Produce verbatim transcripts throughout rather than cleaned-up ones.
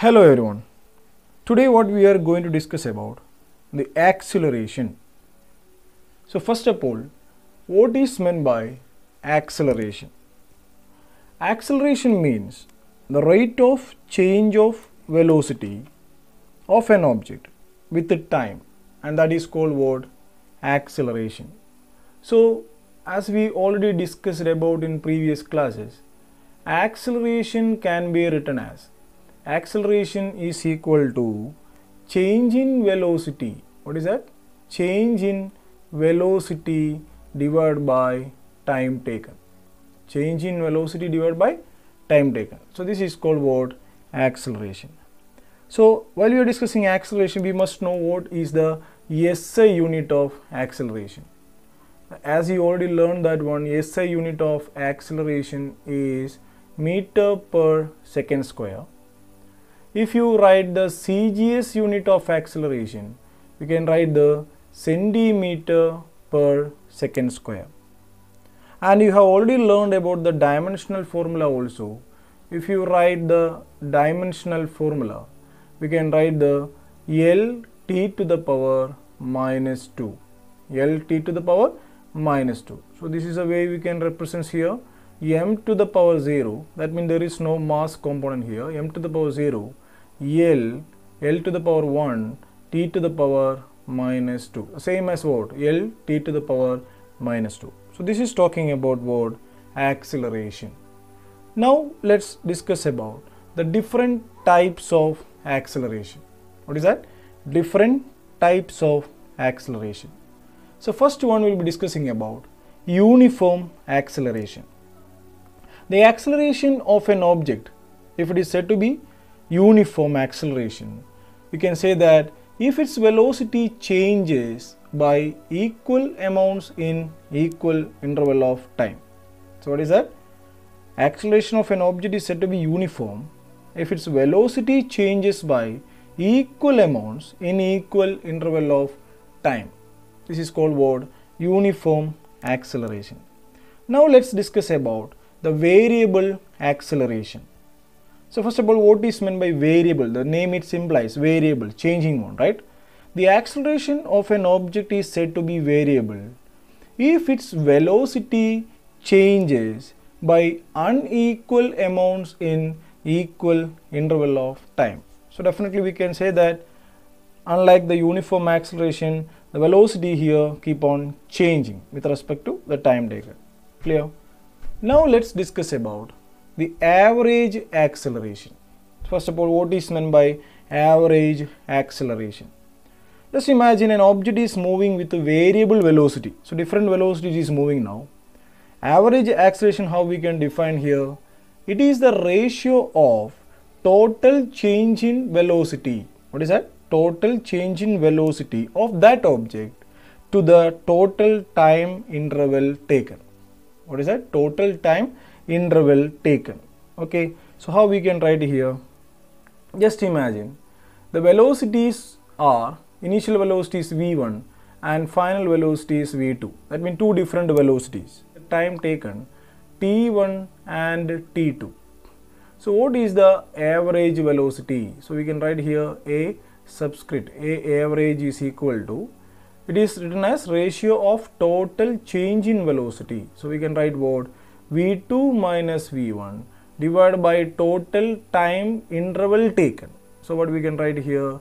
Hello everyone. Today what we are going to discuss about the acceleration. So first of all, what is meant by acceleration? Acceleration means the rate of change of velocity of an object with the time, and that is called what? Acceleration. So as we already discussed about in previous classes, acceleration can be written as acceleration is equal to change in velocity. What is that? Change in velocity divided by time taken. Change in velocity divided by time taken. So this is called what? Acceleration. So while we are discussing acceleration, we must know what is the S I unit of acceleration. As you already learned that one, S I unit of acceleration is meter per second square. If you write the C G S unit of acceleration, we can write the centimeter per second square. And you have already learned about the dimensional formula also. If you write the dimensional formula, we can write the L T to the power minus two. L T to the power minus two. So this is a way we can represent here m to the power zero. That means there is no mass component here. M to the power zero. L, L to the power one, T to the power minus two. Same as what? L, T to the power minus two. So this is talking about what? Acceleration. Now let's discuss about the different types of acceleration. What is that? Different types of acceleration. So first one we will be discussing about uniform acceleration. The acceleration of an object, if it is said to be uniform acceleration, we can say that if its velocity changes by equal amounts in equal interval of time. So what is that? Acceleration of an object is said to be uniform if its velocity changes by equal amounts in equal interval of time. This is called what? Uniform acceleration. Now let's discuss about the variable acceleration. So first of all, what is meant by variable? The name it implies variable, changing one, right? The acceleration of an object is said to be variable if its velocity changes by unequal amounts in equal interval of time. So definitely we can say that unlike the uniform acceleration, the velocity here keep on changing with respect to the time taken. Clear? Now let's discuss about the average acceleration. First of all, what is meant by average acceleration? Just imagine an object is moving with a variable velocity. So different velocities is moving now. Average acceleration, how we can define here? It is the ratio of total change in velocity. What is that? Total change in velocity of that object to the total time interval taken. What is that? Total time interval taken. Okay, so how we can write here? Just imagine the velocities are initial velocity is v one and final velocity is v two. That means two different velocities. The time taken t one and t two. So what is the average velocity? So we can write here a subscript a average is equal to, it is written as ratio of total change in velocity. So we can write what? v two minus v one divided by total time interval taken. So what we can write here?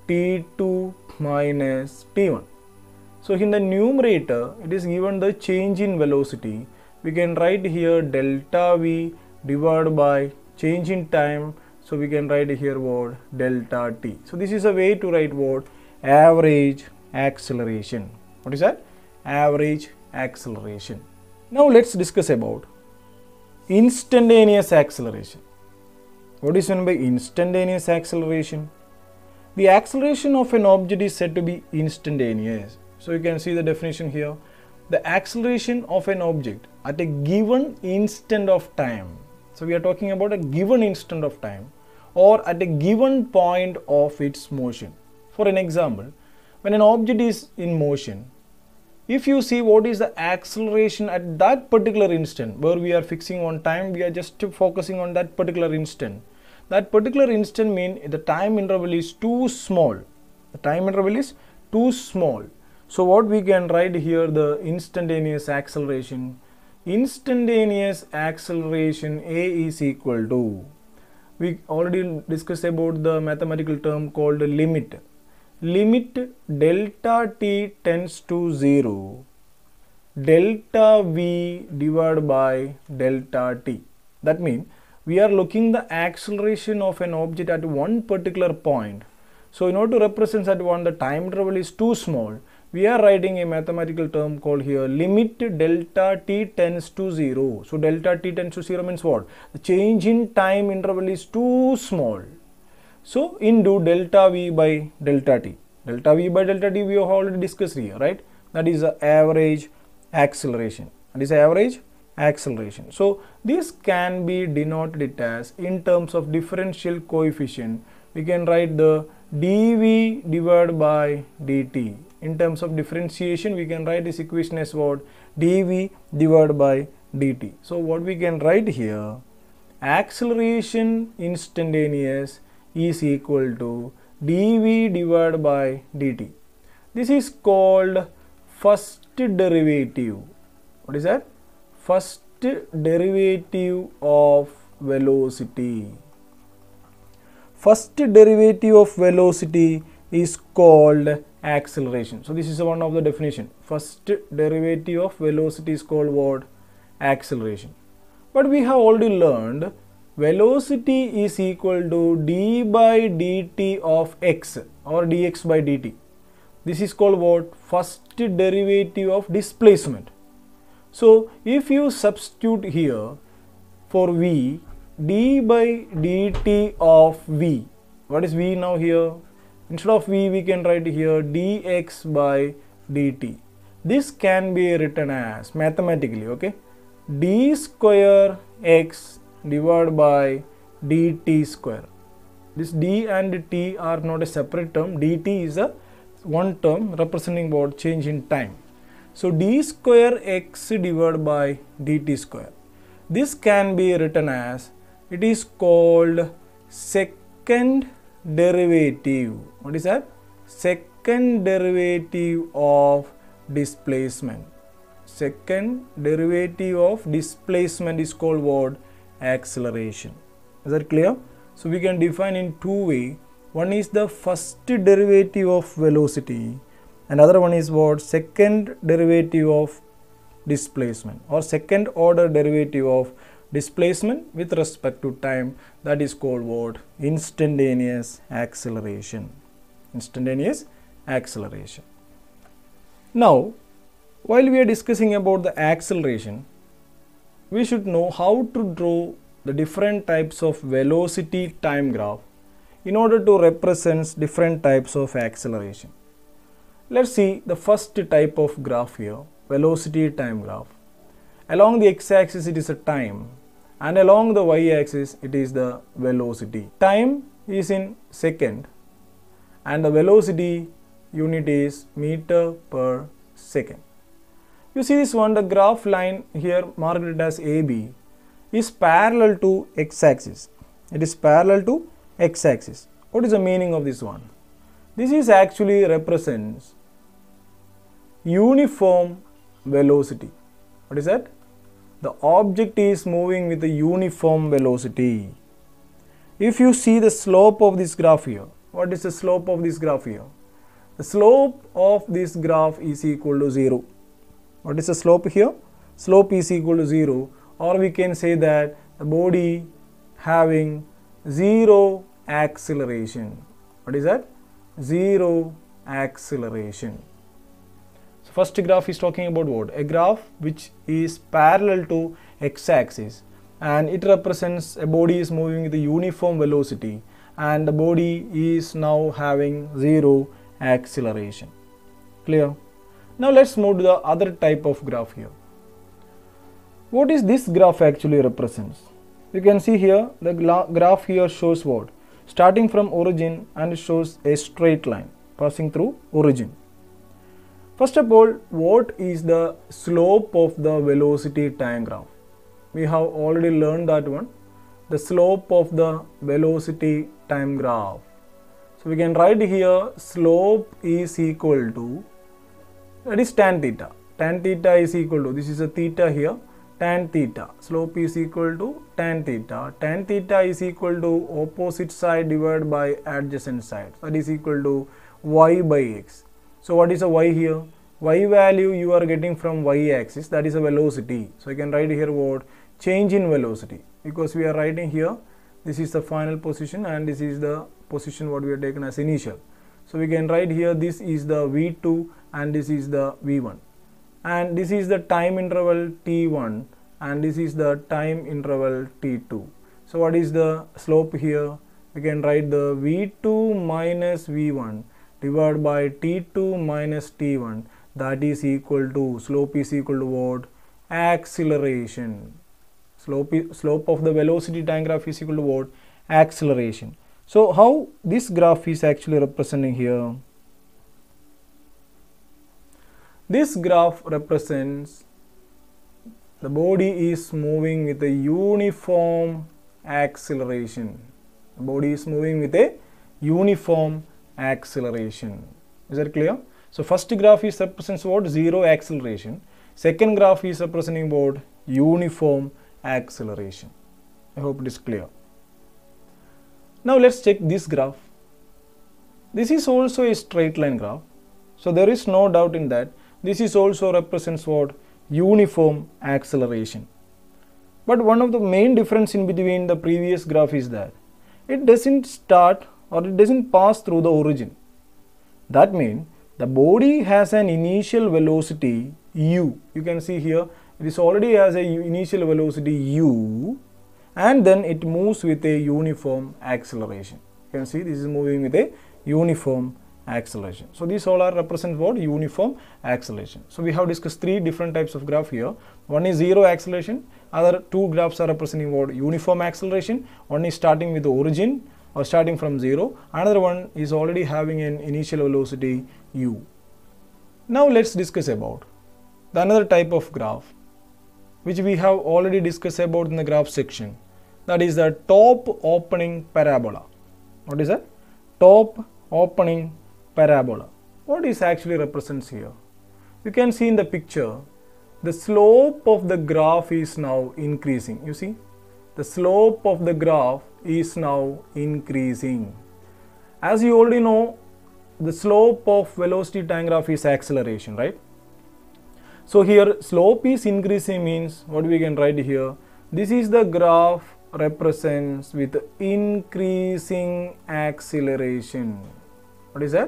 t two minus t one. So in the numerator it is given the change in velocity. We can write here delta v divided by change in time. So we can write here what? Delta t. So this is a way to write what? Average acceleration. What is that? Average acceleration. Now let's discuss about instantaneous acceleration. What is meant by instantaneous acceleration? The acceleration of an object is said to be instantaneous. So you can see the definition here. The acceleration of an object at a given instant of time. So we are talking about a given instant of time or at a given point of its motion. For an example, when an object is in motion, if you see what is the acceleration at that particular instant, where we are fixing on time, we are just focusing on that particular instant. that particular instant mean the time interval is too small. The time interval is too small. So what we can write here, the instantaneous acceleration. Instantaneous acceleration A is equal to, we already discussed about the mathematical term called limit. Limit delta t tends to zero, delta v divided by delta t. That means we are looking the acceleration of an object at one particular point. So in order to represent that one, the time interval is too small. We are writing a mathematical term called here limit delta t tends to zero. So delta t tends to zero means what? The change in time interval is too small. So into delta v by delta t. Delta v by delta t we have already discussed here, right? That is the average acceleration. That is average acceleration. So this can be denoted as in terms of differential coefficient. We can write the dv divided by dt. In terms of differentiation, we can write this equation as what? Dv divided by dt. So what we can write here, acceleration instantaneous is equal to dv divided by dt. This is called first derivative. What is that? First derivative of velocity. First derivative of velocity is called acceleration. So this is one of the definition. First derivative of velocity is called what? Acceleration. But we have already learned velocity is equal to d by dt of x or dx by dt. This is called what? First derivative of displacement. So if you substitute here for v, d by dt of v, what is v now here? Instead of v, we can write here dx by dt. This can be written as mathematically, okay, d square x divided by dt square. This d and t are not a separate term. Dt is a one term representing what? Change in time. So d square x divided by dt square. This can be written as, it is called second derivative. What is that? Second derivative of displacement. Second derivative of displacement is called what? Acceleration. Is that clear? So we can define in two ways. One is the first derivative of velocity and other one is what? Second derivative of displacement or second order derivative of displacement with respect to time. That is called what? Instantaneous acceleration. Instantaneous acceleration. Now, while we are discussing about the acceleration, we should know how to draw the different types of velocity time graph in order to represent different types of acceleration. Let's see the first type of graph here, velocity time graph. Along the x-axis it is a time and along the y-axis it is the velocity. Time is in second and the velocity unit is meter per second. You see this one, the graph line here marked it as A B is parallel to x-axis. It is parallel to x-axis. What is the meaning of this one? This is actually represents uniform velocity. What is that? The object is moving with a uniform velocity. If you see the slope of this graph here, what is the slope of this graph here? The slope of this graph is equal to zero. What is the slope here? Slope is equal to zero, or we can say that the body having zero acceleration. What is that? Zero acceleration. So first graph is talking about what? A graph which is parallel to x-axis and it represents a body is moving with a uniform velocity and the body is now having zero acceleration. Clear? Now let's move to the other type of graph here. What is this graph actually represents? You can see here the graph here shows what? Starting from origin and it shows a straight line passing through origin. First of all, what is the slope of the velocity time graph? We have already learned that one. the slope of the velocity time graph. So we can write here slope is equal to, that is tan theta. Tan theta is equal to, this is a theta here, tan theta. Slope is equal to tan theta. Tan theta is equal to opposite side divided by adjacent side. That is equal to y by x. So what is a y here? Y value you are getting from y axis, that is a velocity. So I can write here what? Change in velocity, because we are writing here this is the final position and this is the position what we are taken as initial. So we can write here this is the v two and this is the v one, and this is the time interval t one and this is the time interval t two. So what is the slope here? We can write the v two minus v one divided by t two minus t one, that is equal to, slope is equal to what? Acceleration. Slope, slope of the velocity time graph is equal to what? Acceleration. So how this graph is actually representing here? This graph represents the body is moving with a uniform acceleration. The body is moving with a uniform acceleration. Is that clear? So first graph is represents what? Zero acceleration. Second graph is representing what? Uniform acceleration. I hope it is clear. Now let's check this graph. This is also a straight line graph. So there is no doubt in that. This is also represents what? Uniform acceleration. But one of the main difference in between the previous graph is that it doesn't start or it doesn't pass through the origin. That means the body has an initial velocity u. You can see here it is already has a initial velocity u, and then it moves with a uniform acceleration. You can see this is moving with a uniform acceleration. So these all are represent what? Uniform acceleration. So we have discussed three different types of graph here. One is zero acceleration, other two graphs are representing what? Uniform acceleration. One is starting with the origin or starting from zero, another one is already having an initial velocity u. Now let's discuss about the another type of graph which we have already discussed about in the graph section, that is the top opening parabola. What is that? Top opening parabola. What is actually represents here? You can see in the picture the slope of the graph is now increasing. You see, the slope of the graph is now increasing. As you already know, the slope of velocity time graph is acceleration, right? So here slope is increasing means what we can write here? This is the graph represents with increasing acceleration. What is that?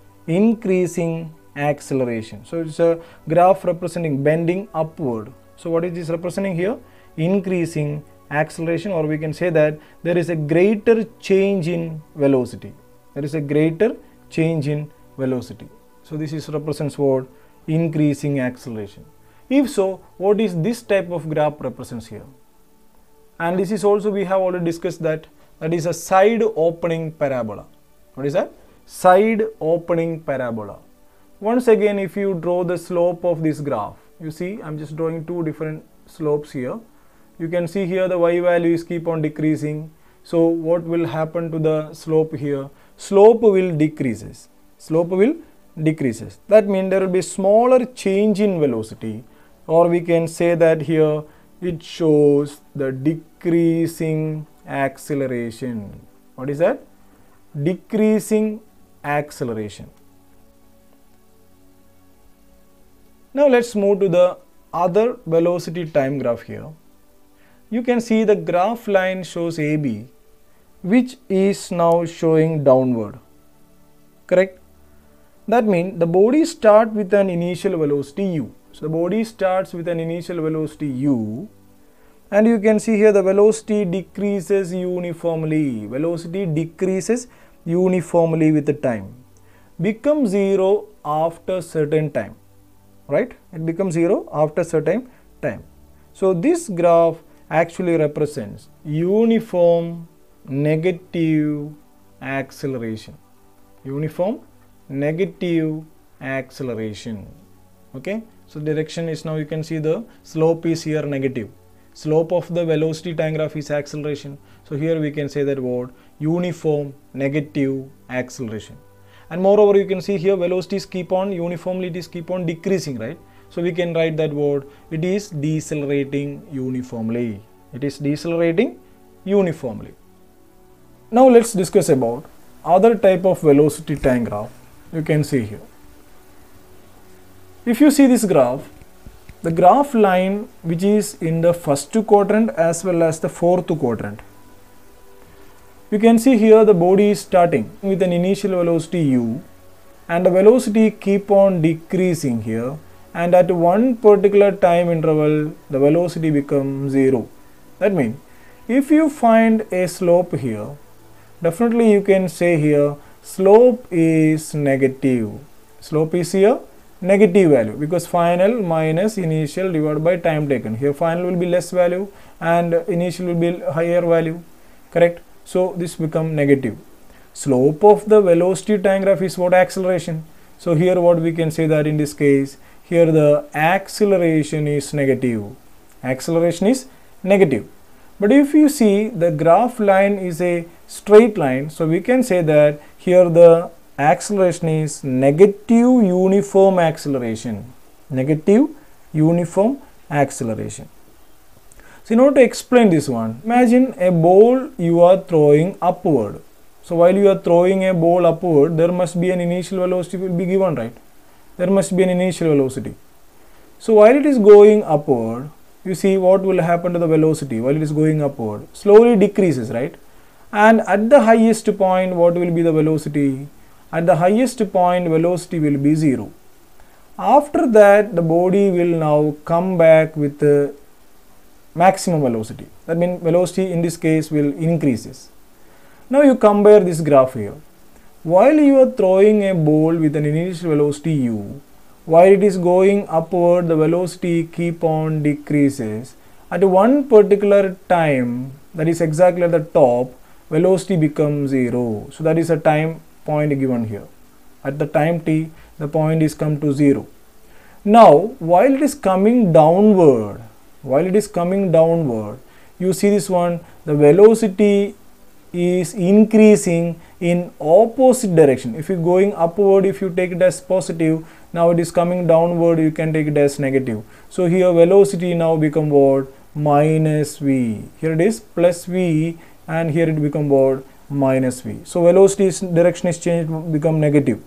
Increasing acceleration. So it's a graph representing bending upward. So what is this representing here? Increasing acceleration, or we can say that there is a greater change in velocity. There is a greater change in velocity. So this is represents what? Increasing acceleration. If so, what is this type of graph represents here? And this is also, we have already discussed that, that is a side opening parabola. What is that? Side opening parabola. Once again, if you draw the slope of this graph, you see I'm just drawing two different slopes here. You can see here the y value is keep on decreasing. So what will happen to the slope here? Slope will decreases. Slope will decreases. That means there will be smaller change in velocity, or we can say that here it shows the decreasing acceleration. What is that? Decreasing acceleration. Now let's move to the other velocity time graph here. You can see the graph line shows A B, which is now showing downward. Correct? That means the body starts with an initial velocity u. So the body starts with an initial velocity u, and you can see here the velocity decreases uniformly. Velocity decreases uniformly with the time. Becomes zero after certain time. Right? It becomes zero after certain time. So this graph actually represents uniform negative acceleration. Uniform negative acceleration. Okay, so direction is now, you can see the slope is here negative. slope of the velocity time graph is acceleration. So here we can say that word uniform negative acceleration. And moreover, you can see here velocities keep on uniformly, it is keep on decreasing, right? So we can write that word, it is decelerating uniformly. It is decelerating uniformly. Now let's discuss about other type of velocity time graph. You can see here. If you see this graph, the graph line which is in the first quadrant as well as the fourth quadrant. You can see here the body is starting with an initial velocity u, and the velocity keep on decreasing here, and at one particular time interval the velocity becomes zero. That means if you find a slope here, definitely you can say here slope is negative. Slope is here negative value, because final minus initial divided by time taken. Here final will be less value and initial will be higher value, correct? So this become negative. Slope of the velocity time graph is what? Acceleration. So here what we can say that in this case, here the acceleration is negative. Acceleration is negative. But if you see the graph line is a straight line, so we can say that here the acceleration is negative uniform acceleration. Negative uniform acceleration. So in order to explain this one, imagine a ball you are throwing upward. So while you are throwing a ball upward, there must be an initial velocity will be given, right? There must be an initial velocity. So while it is going upward, you see what will happen to the velocity while it is going upward? Slowly decreases, right? And at the highest point, what will be the velocity? At the highest point, velocity will be zero. After that, the body will now come back with the maximum velocity. That means velocity in this case will increases. Now you compare this graph here. While you are throwing a ball with an initial velocity u, while it is going upward, the velocity keep on decreases. At one particular time, that is exactly at the top, velocity becomes zero. So that is a time point given here. At the time t, the point is come to zero. Now while it is coming downward, while it is coming downward, you see this one, the velocity is increasing in opposite direction. If you going upward, if you take it as positive, now it is coming downward, you can take it as negative. So here velocity now become what? Minus v. Here it is plus v, and here it become what? Minus v. So velocity is, direction is changed, become negative.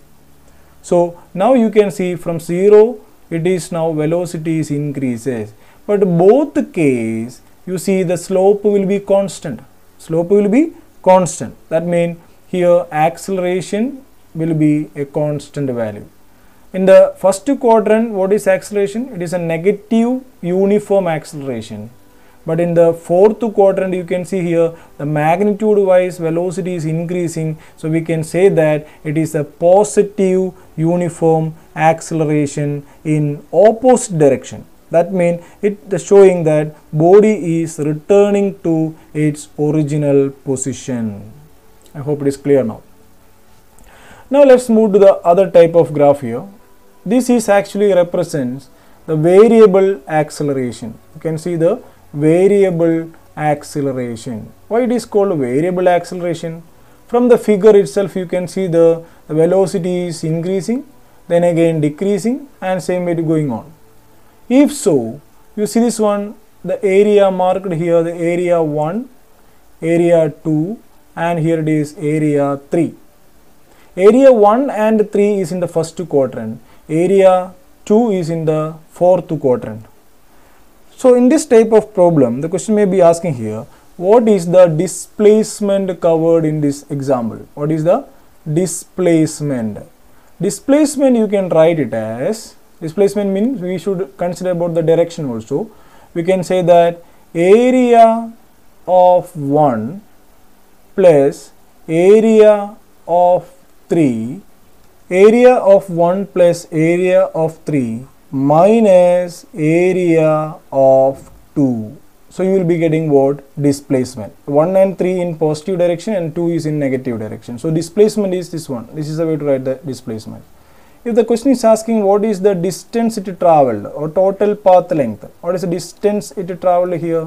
So now you can see from zero, it is now velocity is increases. But both the case, you see the slope will be constant. Slope will be constant. That means here acceleration will be a constant value. In the first quadrant, what is acceleration? It is a negative uniform acceleration. But in the fourth quadrant, you can see here the magnitude wise velocity is increasing. So we can say that it is a positive uniform acceleration in opposite direction. That means it is showing that body is returning to its original position. I hope it is clear now. Now let's move to the other type of graph here. This is actually represents the variable acceleration. You can see the variable acceleration. Why it is called variable acceleration? From the figure itself you can see the, the velocity is increasing, then again decreasing, and same way going on. If so, you see this one, the area marked here, the area one, area two, and here it is area three. Area one and three is in the first quadrant, area two is in the fourth quadrant. So in this type of problem, the question may be asking here, what is the displacement covered in this example? What is the displacement? Displacement you can write it as, displacement means we should consider about the direction also. We can say that area of one plus area of three, area of one plus area of three minus area of two. So you will be getting what? Displacement. one and three in positive direction and two is in negative direction. So displacement is this one. This is the way to write the displacement. If the question is asking what is the distance it traveled or total path length, what is the distance it traveled here?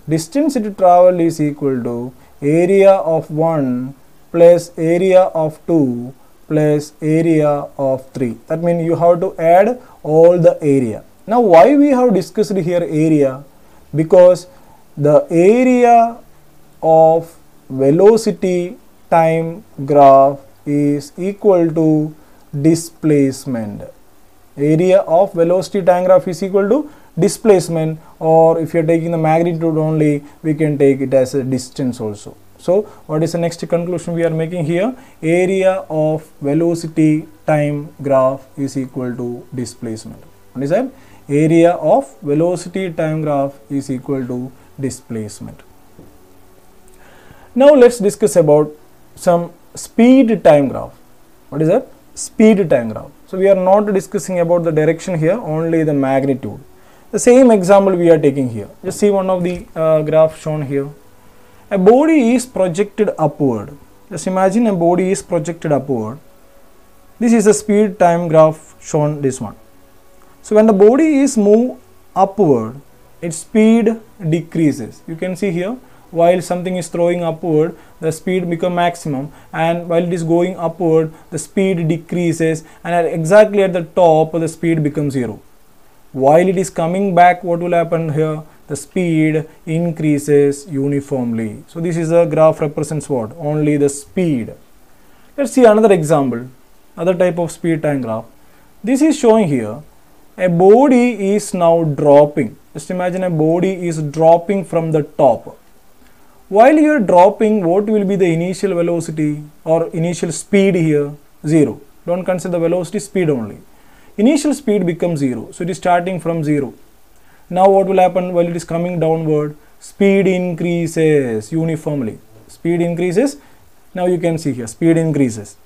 distance it traveled is equal to area of one plus area of two plus area of three. That means you have to add all the area. Now why we have discussed here area? Because the area of velocity time graph is equal to displacement. Area of velocity time graph is equal to displacement, or if you are taking the magnitude only, we can take it as a distance also. So what is the next conclusion we are making here? Area of velocity time graph is equal to displacement. What is that? Area of velocity time graph is equal to displacement. Now let's discuss about some speed time graph. What is that? Speed time graph. So we are not discussing about the direction here, only the magnitude. The same example we are taking here. Just see one of the uh, graphs shown here. A body is projected upward. Just imagine a body is projected upward. This is the speed time graph shown, this one. So when the body is moved upward, its speed decreases. You can see here, while something is throwing upward, the speed become maximum, and while it is going upward, the speed decreases, and at exactly at the top, the speed becomes zero. While it is coming back, what will happen here? The speed increases uniformly. So this is a graph represents what? Only the speed. Let's see another example, other type of speed time graph. This is showing here, a body is now dropping. Just imagine a body is dropping from the top. While you are dropping, what will be the initial velocity or initial speed here? Zero. Don't consider the velocity, speed only. Initial speed becomes zero. So it is starting from zero. Now what will happen while it is coming downward? Speed increases uniformly. Speed increases. Now you can see here, speed increases.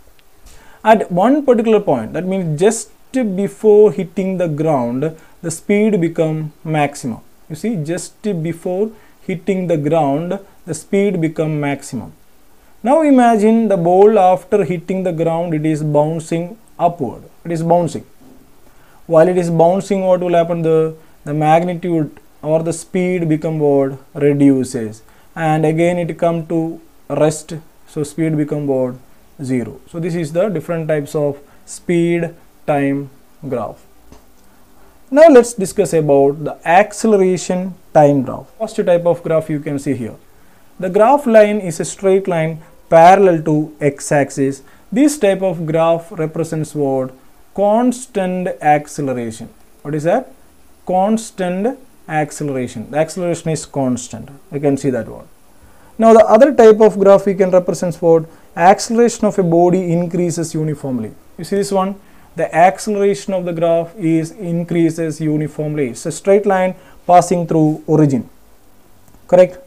At one particular point, that means just before hitting the ground, the speed become maximum. You see, just before hitting the ground, the speed become maximum. Now imagine the ball after hitting the ground, it is bouncing upward. It is bouncing. While it is bouncing, what will happen? The, the magnitude or the speed become what? Reduces. And again it come to rest. So speed become what? Zero. So this is the different types of speed time graph. Now let's discuss about the acceleration time graph. First type of graph you can see here. The graph line is a straight line parallel to x-axis. This type of graph represents what? Constant acceleration. What is that? Constant acceleration. The acceleration is constant. You can see that one. Now the other type of graph we can represent what? Acceleration of a body increases uniformly. You see this one? The acceleration of the graph is increases uniformly. It's a straight line passing through origin. Correct?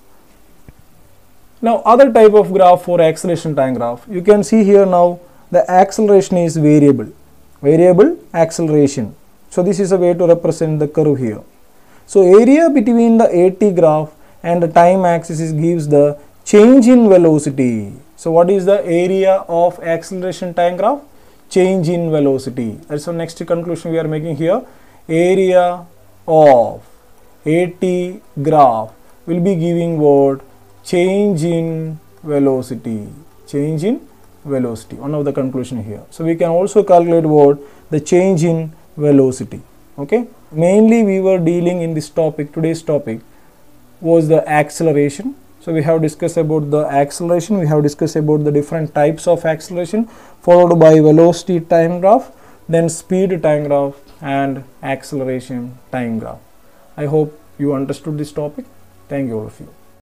Now other type of graph for acceleration time graph. You can see here now the acceleration is variable. Variable acceleration. So this is a way to represent the curve here. So area between the AT graph and the time axis is gives the change in velocity. So what is the area of acceleration time graph? Change in velocity. That's the next conclusion we are making here. Area of AT graph will be giving what? Change in velocity. Change in velocity. One of the conclusion here. So we can also calculate what? The change in velocity. Okay. Mainly we were dealing in this topic, today's topic was the acceleration. So we have discussed about the acceleration, we have discussed about the different types of acceleration, followed by velocity time graph, then speed time graph and acceleration time graph. I hope you understood this topic. Thank you all of you.